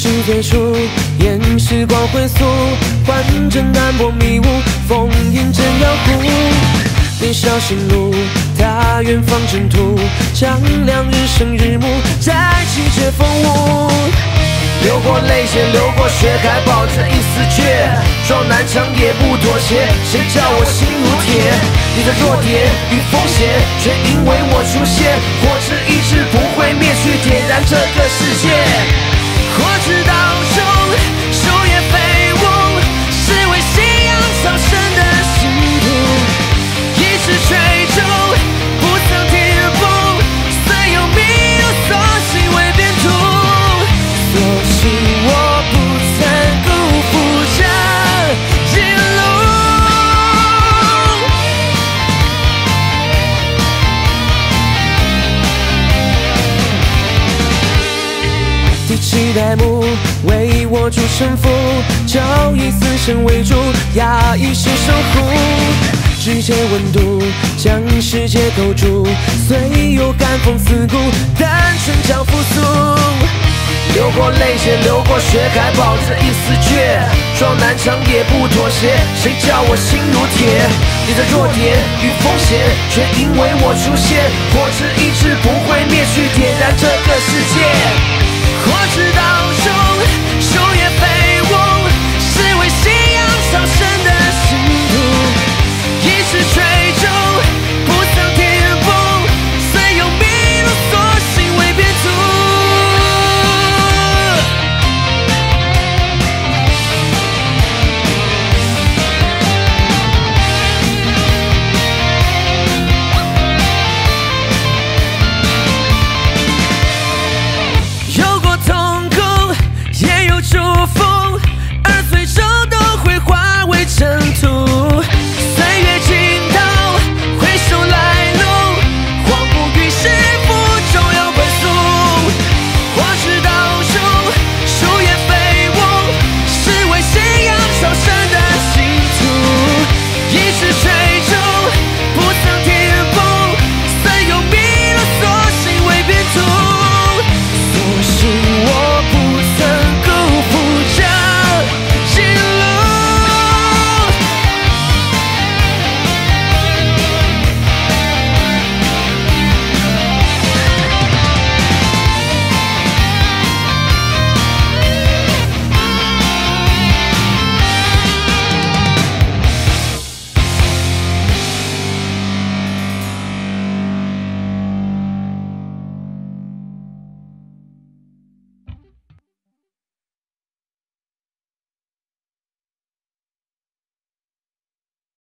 是最初，沿时光回溯，换成淡泊迷雾，风云正摇忽。年少心路，踏远方征途，丈量日升日暮，再起这风舞。流过泪血，流过血，还抱着一丝倔，撞南墙也不妥协，谁叫我心如铁？你的弱点与风险，却因为我出现，火之意志不会灭去，点燃这个世界。火之道中，树叶飞舞，是为信仰草生的信徒，一直追逐，不曾停步，虽有迷雾，所幸未变途，所幸我不曾辜负这一路。第七代目为我主胜负，教以死神为主，压抑是守护。指尖温度将世界构筑，虽有寒风刺骨，但纯将复苏。流过泪血，流过血，还抱着一丝倔，撞南墙也不妥协，谁叫我心如铁？你的弱点与风险，却因为我出现，火之意志不会灭去，点燃这个世界。